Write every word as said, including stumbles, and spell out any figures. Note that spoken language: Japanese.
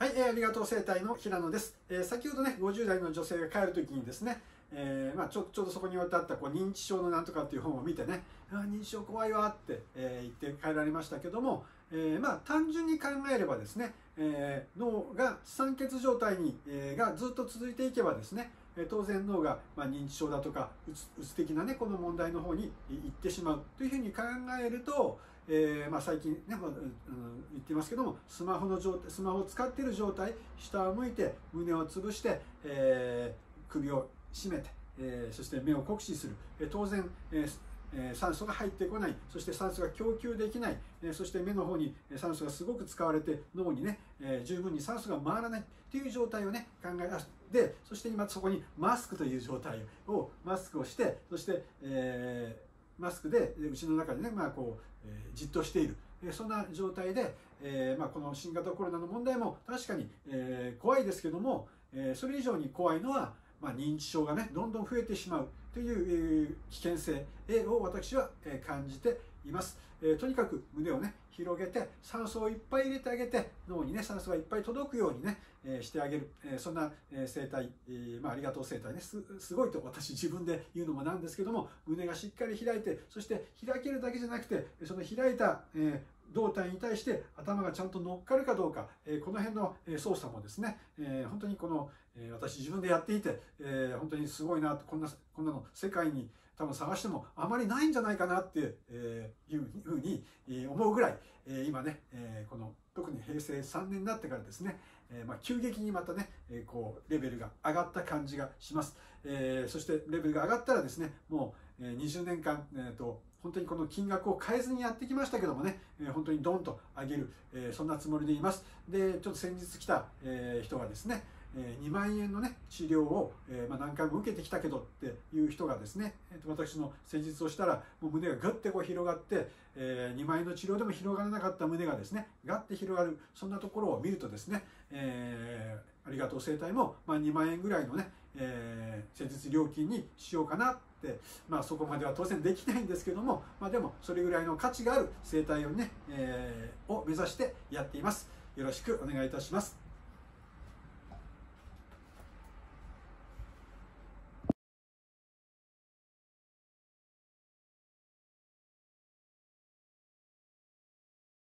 はい、えー、ありがとう整体の平野です。えー、先ほどね、ごじゅう代の女性が帰るときにですね、えーまあ、ちょちょうどそこに置いてあったこう認知症のなんとかっていう本を見てね、あ認知症怖いわって、えー、言って帰られましたけども、えーまあ、単純に考えればですね、えー、脳が酸欠状態に、えー、がずっと続いていけばですね、当然脳が、まあ、認知症だとかうつ、うつ的なね、この問題の方に行ってしまうというふうに考えると、えーまあ、最近ね、まあうん、言ってますけども、スマホの状態、スマホを使っている状態、下を向いて胸を潰して、えー、首を締めて、えー、そして目を酷使する。えー、当然、えーえー、酸素が入ってこない、そして酸素が供給できない、えー、そして目の方に酸素がすごく使われて脳にね、えー、十分に酸素が回らないという状態をね考えで、そして今そこにマスクという状態をマスクをして、そして、えー、マスクで家の中でね、まあこう、えー、じっとしている、えー、そんな状態で、えーまあ、この新型コロナの問題も確かに、えー、怖いですけども、えー、それ以上に怖いのはまあ、認知症がねどんどん増えてしまうという、えー、危険性を私は、えー、感じています、えー、とにかく胸をね広げて酸素をいっぱい入れてあげて脳にね酸素がいっぱい届くようにね、えー、してあげる、えー、そんな、えー、整体、えーまあ、ありがとう整体ね す, すごいと私自分で言うのもなんですけども、胸がしっかり開いて、そして開けるだけじゃなくてその開いた、えー胴体に対して頭がちゃんと乗っかるかどうか、えー、この辺の操作もですね、えー、本当にこの、えー、私自分でやっていて、えー、本当にすごいなと、こんなこんなの世界に多分探してもあまりないんじゃないかなって、えー、いうふうに思うぐらい、えー、今ね、えー、この特にへいせいさんねんになってからですね、えーまあ、急激にまたね、えー、こうレベルが上がった感じがします、えー、そしてレベルが上がったらですね、もうにじゅうねんかん、えーと本当にこの金額を変えずにやってきましたけどもね、えー、本当にドンと上げる、えー、そんなつもりでいます。で、ちょっと先日来た、えー、人がですね、えー、にまんえんのね、治療を、えーまあ、何回も受けてきたけどっていう人がですね、えー、と私の施術をしたら、もう胸がぐってこう広がって、えー、にまんえんの治療でも広がらなかった胸がですね、ガッて広がる、そんなところを見るとですね、えー、ありがとう整体も、まあ、にまんえんぐらいのね、えー、施術料金にしようかなって、まあ、そこまでは当然できないんですけども、まあ、でもそれぐらいの価値がある整体をね、えー、を目指してやっています。よろしくお願いいたします。